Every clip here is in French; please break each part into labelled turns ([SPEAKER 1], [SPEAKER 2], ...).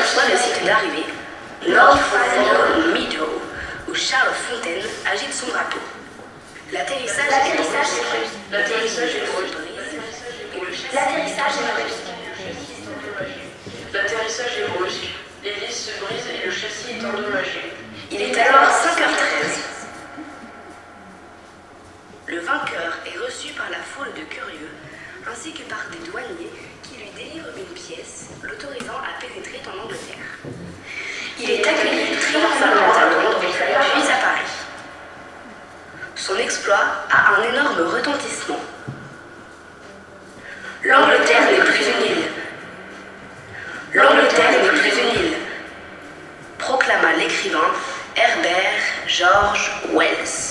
[SPEAKER 1] aperçoit le site d'arrivée, North Meadow, où Charles Fontaine agite son drapeau. L'atterrissage est réussi.
[SPEAKER 2] L'atterrissage est brusque. L'hélice se brise et le châssis est endommagé.
[SPEAKER 1] Il est alors 5h13. Le vainqueur est reçu par la foule de curieux, ainsi que par des douaniers qui lui délivrent une pièce l'autorisant à pénétrer en Angleterre. Il est accueilli triomphalement à Londres, puis à Paris. Son exploit a un énorme retentissement. L'Angleterre n'est plus une île. L'Angleterre n'est plus une île, proclama l'écrivain Herbert George Wells.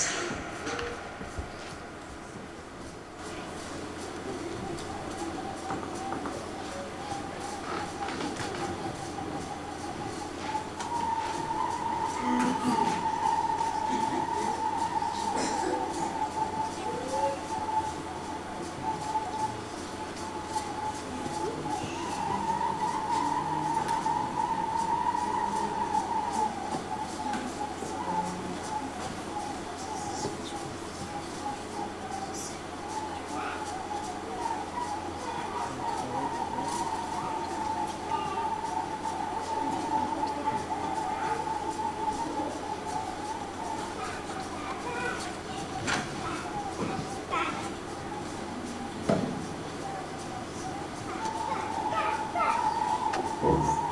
[SPEAKER 3] Yes.